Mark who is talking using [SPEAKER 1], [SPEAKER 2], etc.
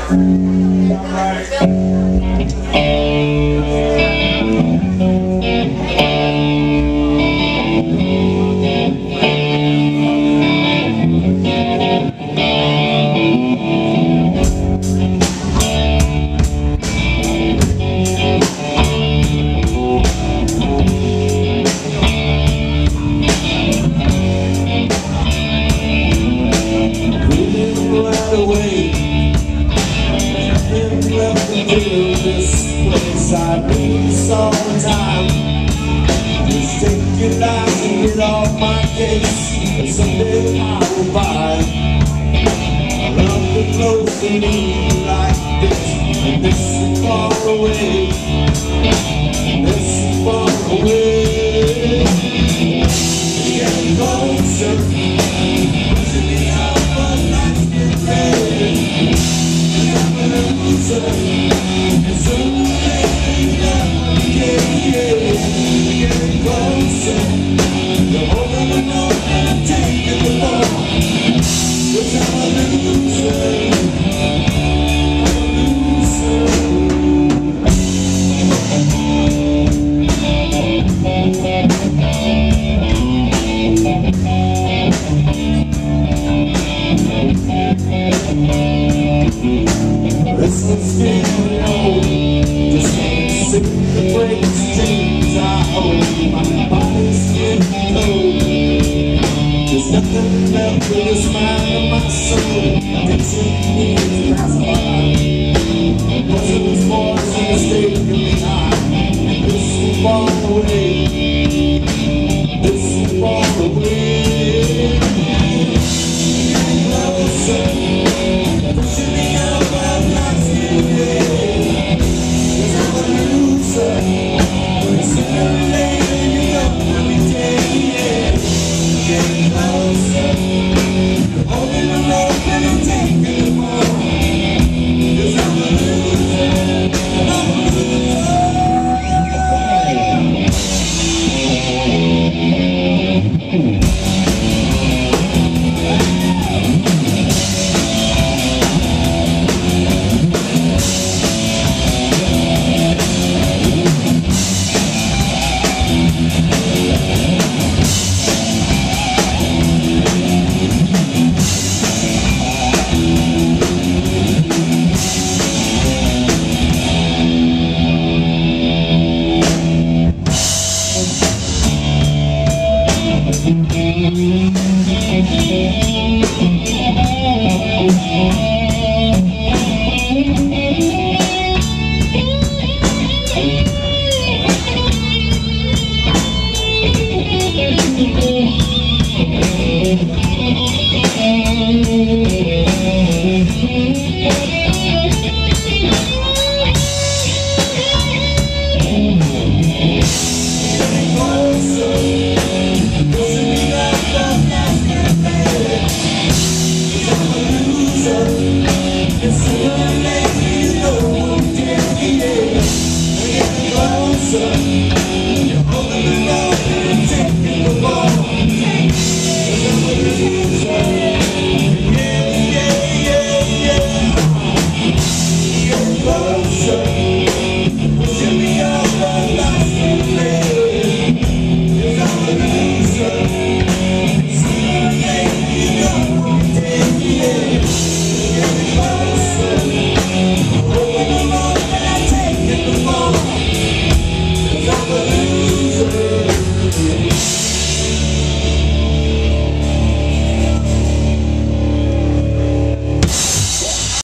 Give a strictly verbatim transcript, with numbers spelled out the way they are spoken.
[SPEAKER 1] I do this all the time. Just take your life and get off my case, and someday I will buy. I love the close to me like this, and this is far away. This is far away. Getting closer, pushing me out, but not get ready. I'm gonna lose her. This getting old, just can't sit the breaks, dreams I hold. My body's getting cold. There's nothing left but the smile of my soul. It's in me.